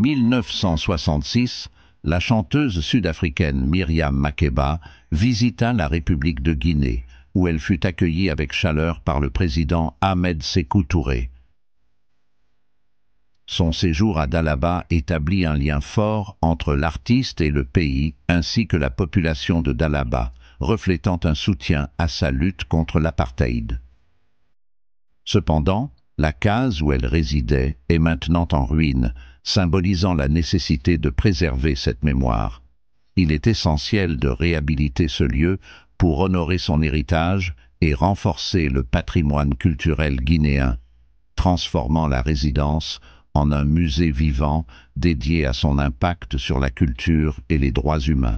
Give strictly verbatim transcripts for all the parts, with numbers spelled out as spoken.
mille neuf cent soixante-six, la chanteuse sud-africaine Myriam Makeba visita la République de Guinée, où elle fut accueillie avec chaleur par le président Ahmed Sékou Touré. Son séjour à Dalaba établit un lien fort entre l'artiste et le pays, ainsi que la population de Dalaba, reflétant un soutien à sa lutte contre l'apartheid. Cependant, la case où elle résidait est maintenant en ruine, symbolisant la nécessité de préserver cette mémoire. Il est essentiel de réhabiliter ce lieu pour honorer son héritage et renforcer le patrimoine culturel guinéen, transformant la résidence en un musée vivant dédié à son impact sur la culture et les droits humains.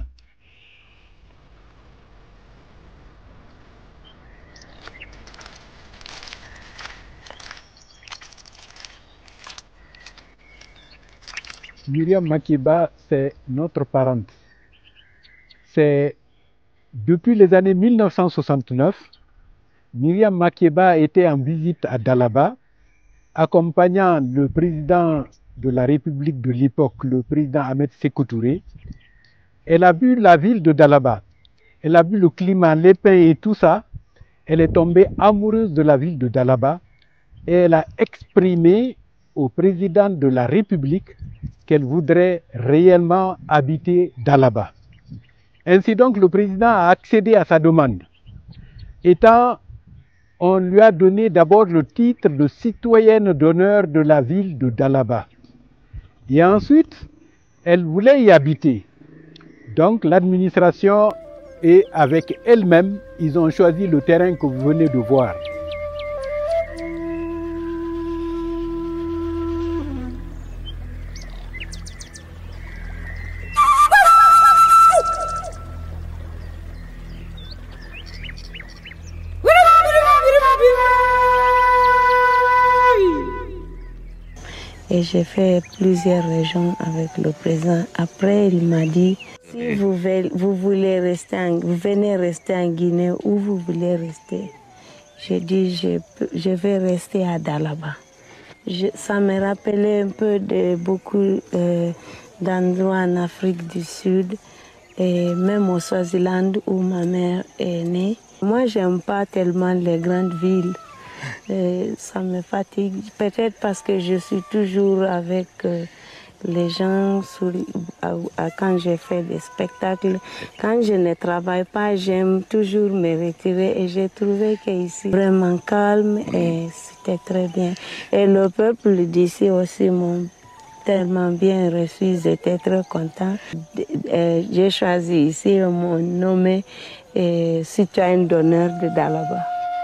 Myriam Makeba, c'est notre parente. C'est depuis les années mille neuf cent soixante-neuf, Myriam Makeba était en visite à Dalaba, accompagnant le président de la République de l'époque, le président Ahmed Sékou Touré. Elle a vu la ville de Dalaba, elle a vu le climat, les pains et tout ça. Elle est tombée amoureuse de la ville de Dalaba et elle a exprimé au président de la République qu'elle voudrait réellement habiter Dalaba. Ainsi donc, le président a accédé à sa demande. Étant, on lui a donné d'abord le titre de citoyenne d'honneur de la ville de Dalaba. Et ensuite, elle voulait y habiter. Donc, l'administration et avec elle-même, ils ont choisi le terrain que vous venez de voir. Et j'ai fait plusieurs régions avec le président. Après, il m'a dit, si vous, vous voulez rester, en, vous venez rester en Guinée, où vous voulez rester? J'ai dit, je, je vais rester à Dalaba. Je, ça me rappelait un peu de beaucoup euh, d'endroits en Afrique du Sud, et même au Swaziland où ma mère est née. Moi, j'aime pas tellement les grandes villes. Et ça me fatigue, peut-être parce que je suis toujours avec euh, les gens sur, à, à, quand je fais des spectacles. Quand je ne travaille pas, j'aime toujours me retirer et j'ai trouvé qu'ici, vraiment calme et c'était très bien. Et le peuple d'ici aussi m'ont tellement bien reçu, j'étais très content. J'ai choisi ici mon nommé euh, citoyenne d'honneur de Dalaba.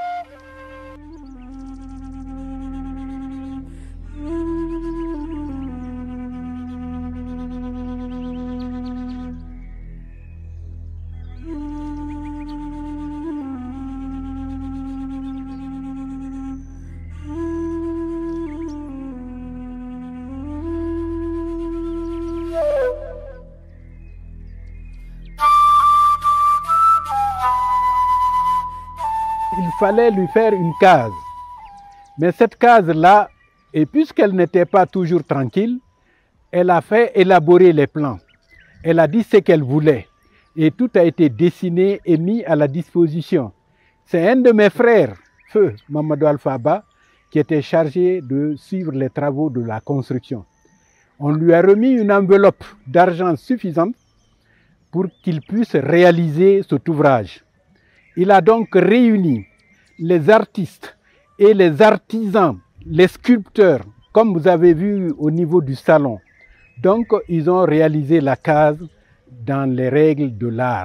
Il fallait lui faire une case. Mais cette case-là, et puisqu'elle n'était pas toujours tranquille, elle a fait élaborer les plans. Elle a dit ce qu'elle voulait. Et tout a été dessiné et mis à la disposition. C'est un de mes frères, Feu Mamadou Alphaba, qui était chargé de suivre les travaux de la construction. On lui a remis une enveloppe d'argent suffisante pour qu'il puisse réaliser cet ouvrage. Il a donc réuni les artistes et les artisans, les sculpteurs, comme vous avez vu au niveau du salon. Donc, ils ont réalisé la case dans les règles de l'art.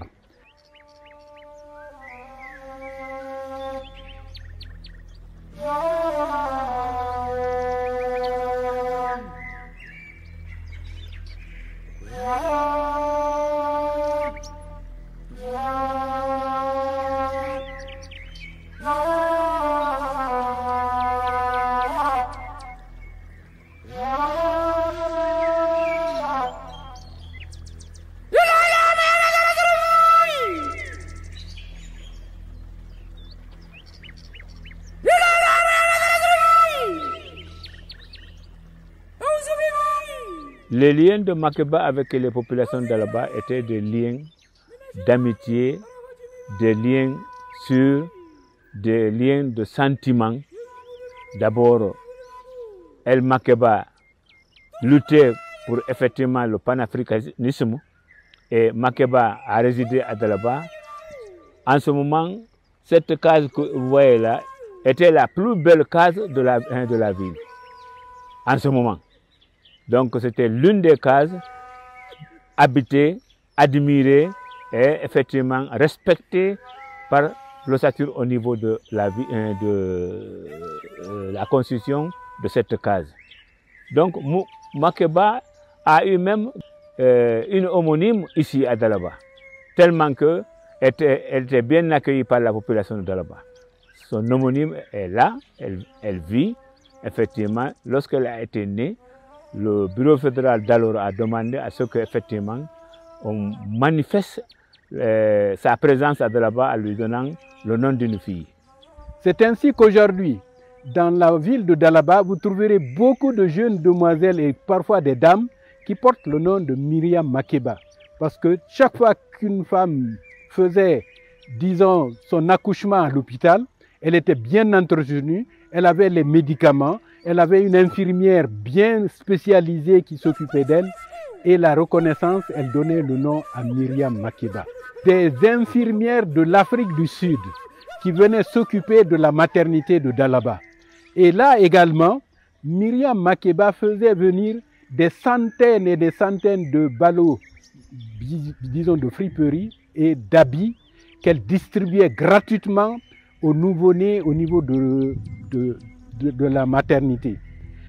Les liens de Makeba avec les populations d'Alaba étaient des liens d'amitié, des liens sûrs, des liens de sentiment. D'abord, El Makeba luttait pour effectivement le panafricanisme et Makeba a résidé à Dalaba. En ce moment, cette case que vous voyez là était la plus belle case de la, de la ville. En ce moment. Donc c'était l'une des cases habitées, admirées et effectivement respectée par l'ossature au niveau de la, de, de la construction de cette case. Donc Makeba a eu même euh, une homonyme ici à Dalaba, tellement qu'elle était, elle était bien accueillie par la population de Dalaba. Son homonyme est là, elle, elle vit. Effectivement, lorsqu'elle a été née, le bureau fédéral d'alors a demandé à ce qu'effectivement on manifeste euh, sa présence à Dalaba en lui donnant le nom d'une fille. C'est ainsi qu'aujourd'hui, dans la ville de Dalaba, vous trouverez beaucoup de jeunes demoiselles et parfois des dames qui portent le nom de Myriam Makeba. Parce que chaque fois qu'une femme faisait, disons, son accouchement à l'hôpital, elle était bien entretenue, elle avait les médicaments, elle avait une infirmière bien spécialisée qui s'occupait d'elle et la reconnaissance, elle donnait le nom à Myriam Makeba. Des infirmières de l'Afrique du Sud qui venaient s'occuper de la maternité de Dalaba. Et là également, Myriam Makeba faisait venir des centaines et des centaines de ballots, disons de friperies et d'habits qu'elle distribuait gratuitement aux nouveau-nés au niveau de, de, de, de la maternité.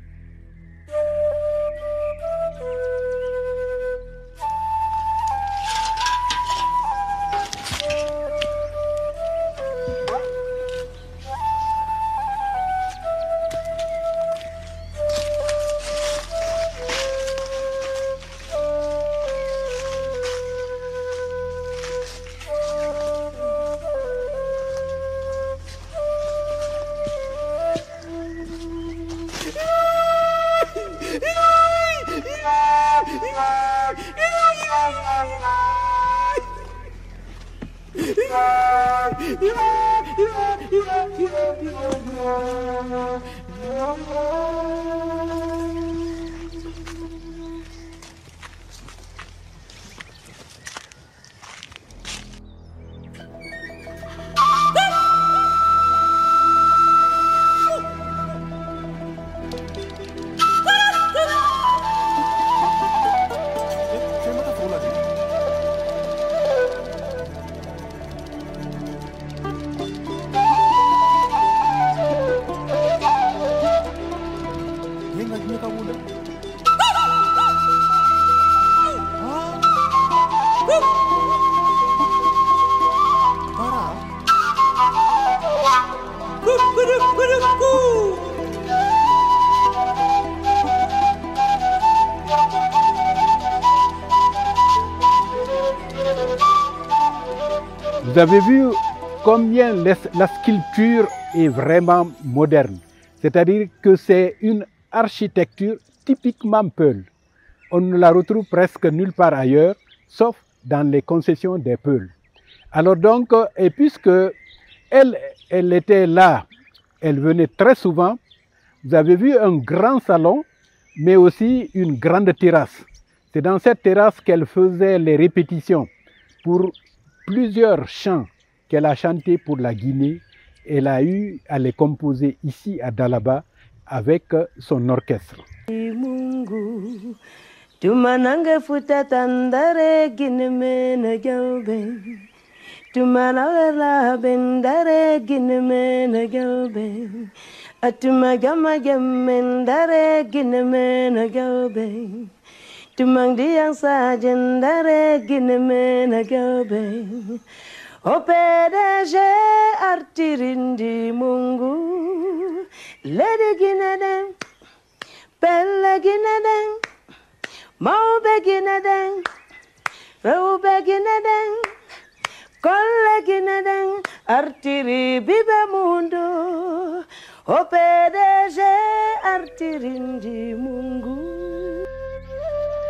Vous avez vu combien la sculpture est vraiment moderne. C'est-à-dire que c'est une architecture typiquement Peul. On ne la retrouve presque nulle part ailleurs, sauf dans les concessions des Peuls. Alors donc, et puisque elle, elle était là, elle venait très souvent, vous avez vu un grand salon, mais aussi une grande terrasse. C'est dans cette terrasse qu'elle faisait les répétitions pour plusieurs chants qu'elle a chantés pour la Guinée. Elle a eu à les composer ici à Dalaba avec son orchestre. Tumang diang sajen dare ginemena gabe O P D G artirindi mungu Lede gineden Pelle gineden Maube gineden Reube gineden Kolle gineden Artiri bibe mundo O P D G artirindi mungu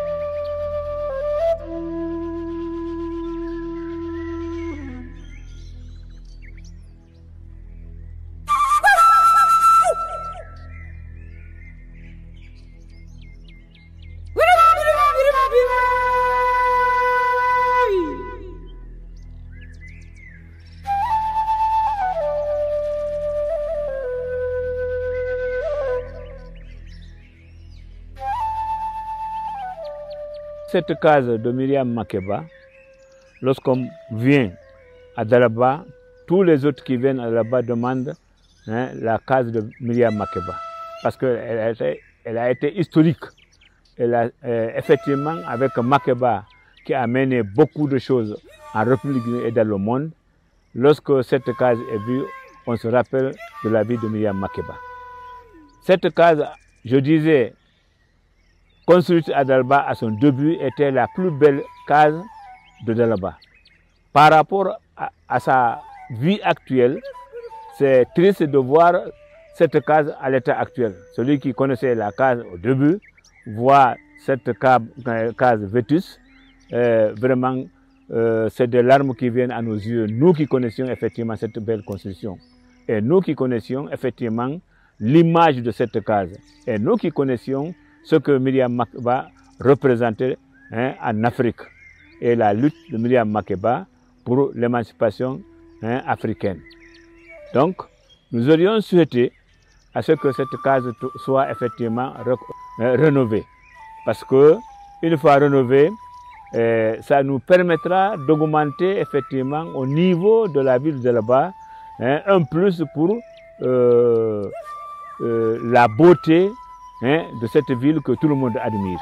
Cette case de Myriam Makeba, lorsqu'on vient à Dalaba, tous les autres qui viennent à Dalaba demandent hein, la case de Myriam Makeba. Parce qu'elle a été, elle a été historique. Elle a, euh, effectivement, avec Makeba, qui a mené beaucoup de choses en République et dans le monde, lorsque cette case est vue, on se rappelle de la vie de Myriam Makeba. Cette case, je disais, construite à Dalaba à son début, était la plus belle case de Dalaba. Par rapport à, à sa vie actuelle, c'est triste de voir cette case à l'état actuel. Celui qui connaissait la case au début voit cette case vétus. Euh, vraiment, euh, c'est des larmes qui viennent à nos yeux, nous qui connaissions effectivement cette belle construction. Et nous qui connaissions effectivement l'image de cette case. Et nous qui connaissions ce que Myriam Makeba représentait hein, en Afrique et la lutte de Myriam Makeba pour l'émancipation hein, africaine. Donc, nous aurions souhaité à ce que cette case soit effectivement re euh, rénovée. Parce que, une fois rénovée, euh, ça nous permettra d'augmenter effectivement au niveau de la ville de là-bas hein, un plus pour euh, euh, la beauté hein, de cette ville que tout le monde admire.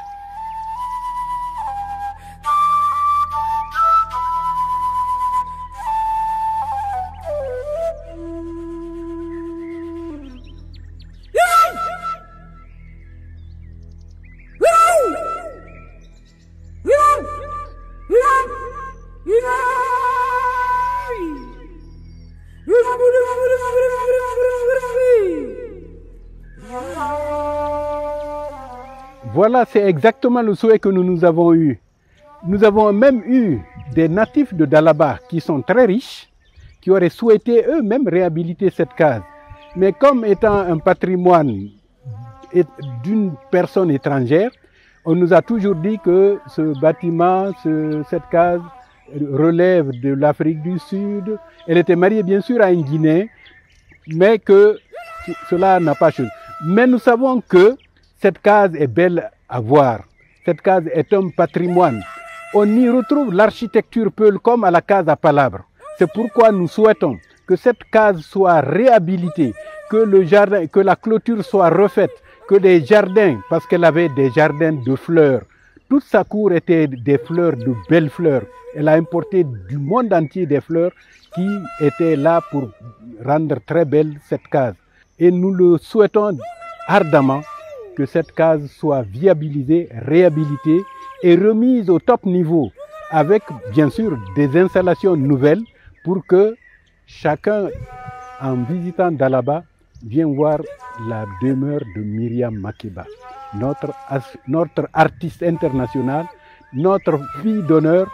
Voilà, c'est exactement le souhait que nous, nous avons eu. Nous avons même eu des natifs de Dalaba qui sont très riches, qui auraient souhaité eux-mêmes réhabiliter cette case. Mais comme étant un patrimoine d'une personne étrangère, on nous a toujours dit que ce bâtiment, ce, cette case relève de l'Afrique du Sud. Elle était mariée bien sûr à un Guinéen, mais que cela n'a pas changé. Mais nous savons que cette case est belle à voir. Cette case est un patrimoine. On y retrouve l'architecture peul comme à la case à Palabre. C'est pourquoi nous souhaitons que cette case soit réhabilitée, que le jardin, que la clôture soit refaite, que des jardins, parce qu'elle avait des jardins de fleurs. Toute sa cour était des fleurs, de belles fleurs. Elle a importé du monde entier des fleurs qui étaient là pour rendre très belle cette case. Et nous le souhaitons ardemment que cette case soit viabilisée, réhabilitée et remise au top niveau avec bien sûr des installations nouvelles pour que chacun en visitant Dalaba vienne voir la demeure de Myriam Makeba, notre, notre artiste internationale, notre fille d'honneur,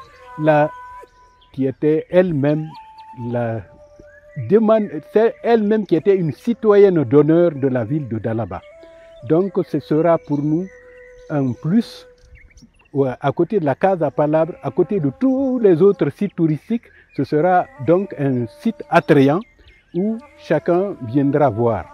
qui était elle-même la demande, c'est elle-même qui était une citoyenne d'honneur de la ville de Dalaba. Donc ce sera pour nous un plus, à côté de la case à Palabre, à côté de tous les autres sites touristiques, ce sera donc un site attrayant où chacun viendra voir.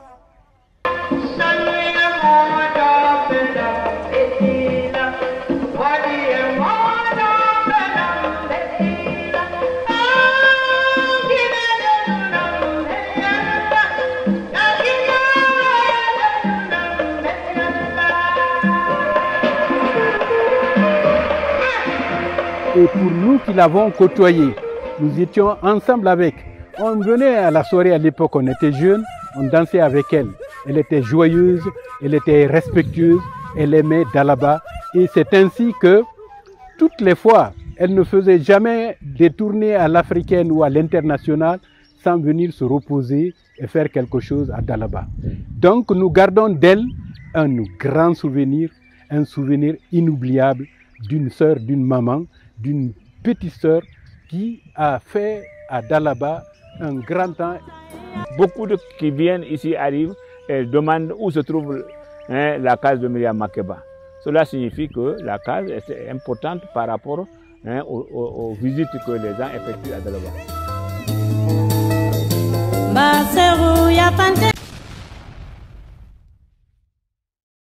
Et pour nous qui l'avons côtoyé, nous étions ensemble avec. On venait à la soirée à l'époque, on était jeunes, on dansait avec elle. Elle était joyeuse, elle était respectueuse, elle aimait Dalaba. Et c'est ainsi que, toutes les fois, elle ne faisait jamais des tournées à l'africaine ou à l'international sans venir se reposer et faire quelque chose à Dalaba. Donc nous gardons d'elle un grand souvenir, un souvenir inoubliable d'une sœur, d'une maman, d'une petite sœur qui a fait à Dalaba un grand temps. Beaucoup de qui viennent ici arrivent et demandent où se trouve hein, la case de Myriam Makeba. Cela signifie que la case est importante par rapport hein, aux, aux, aux visites que les gens effectuent à Dalaba.